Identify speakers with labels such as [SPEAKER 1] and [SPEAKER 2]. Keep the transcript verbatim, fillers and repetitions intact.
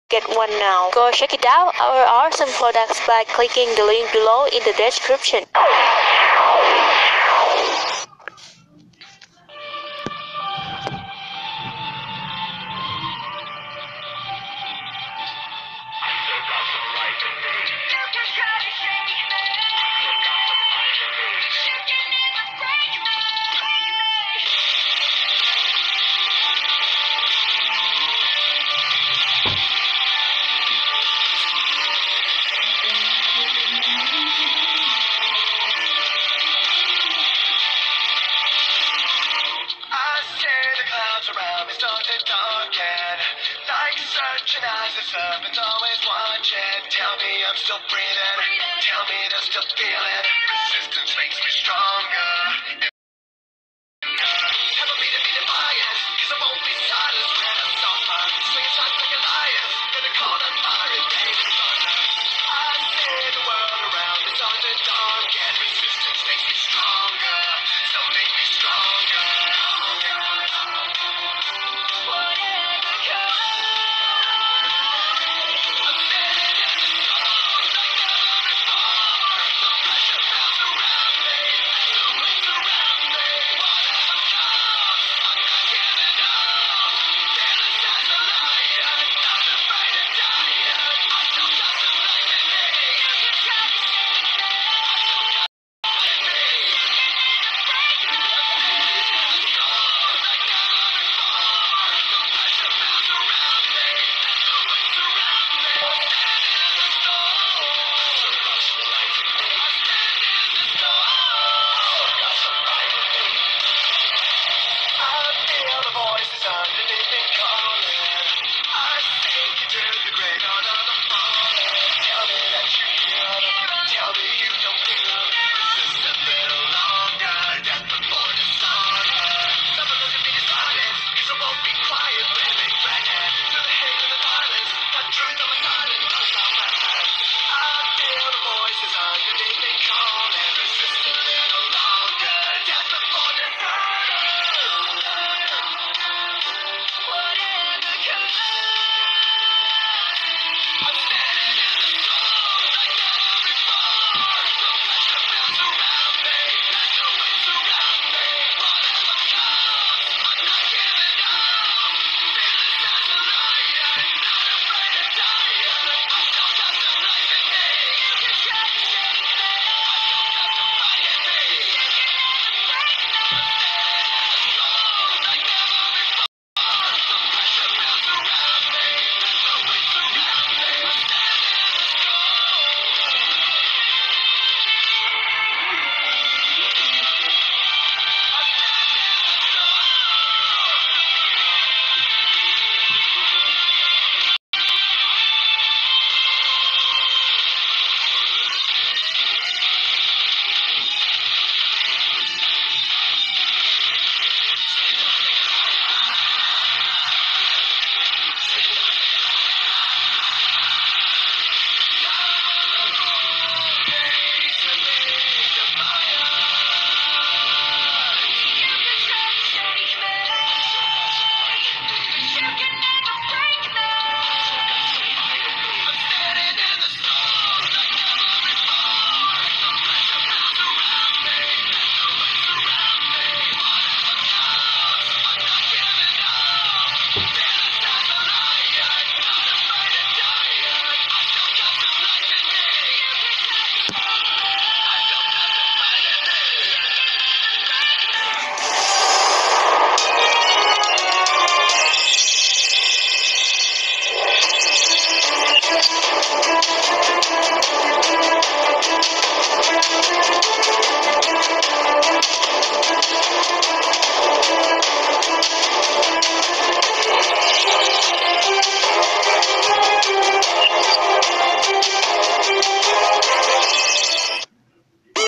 [SPEAKER 1] Get one now. Go check it out our awesome products by clicking the link below in the description.
[SPEAKER 2] Around me start to darken, like searching eyes the serpent's always watching. Tell me I'm still breathing, tell me there's still feeling. Resistance makes me stronger. Tell me to be defiant, cause I won't be silenced when I start my swinging shots like a lion. Gonna call on fire and David.